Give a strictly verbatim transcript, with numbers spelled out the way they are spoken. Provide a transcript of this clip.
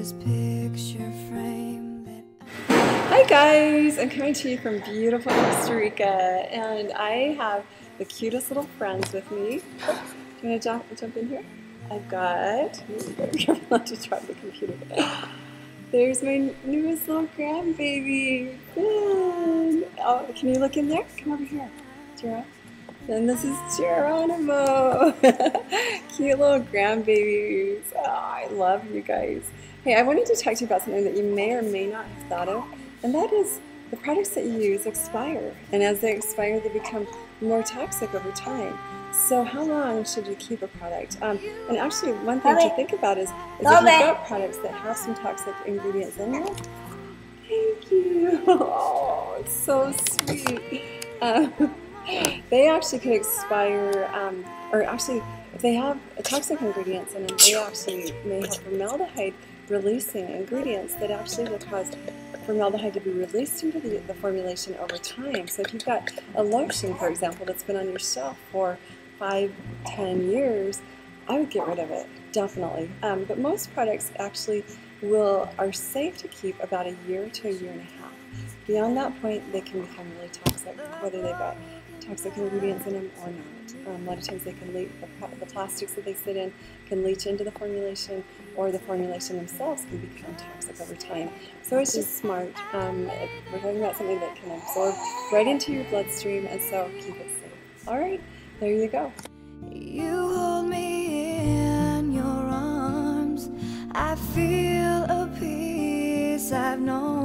this picture frame that Hi guys, I'm coming to you from beautiful Costa Rica, and I have the cutest little friends with me. Do you want to jump, jump in here? I've got, be careful not to drop the computer. There's my newest little grandbaby, Finn. Oh, can you look in there? Come over here, Geronimo. And this is Geronimo. Cute little grandbabies. Oh, I love you guys. Hey, I wanted to talk to you about something that you may or may not have thought of, and that is the products that you use expire. And as they expire, they become more toxic over time. So how long should you keep a product? Um, and actually, one thing to think about is, is if you've got products that have some toxic ingredients in them, thank you. Oh, it's so sweet. Um, they actually could expire, um, or actually, if they have toxic ingredients in them, they actually may have formaldehyde releasing ingredients that actually will cause formaldehyde to be released into the, the formulation over time. So if you've got a lotion, for example, that's been on your shelf for five, ten years, I would get rid of it, definitely. Um, but most products actually will are safe to keep about a year to a year and a half. Beyond that point, they can become really toxic, whether they've got toxic ingredients in them or not. Um, a lot of times they can leach, the, the plastics that they sit in can leach into the formulation, or the formulation themselves can become toxic over time. So it's just smart. Um, we're talking about something that can absorb right into your bloodstream, and so keep it safe. All right, there you go. you hold me in your arms. I feel a peace I've known.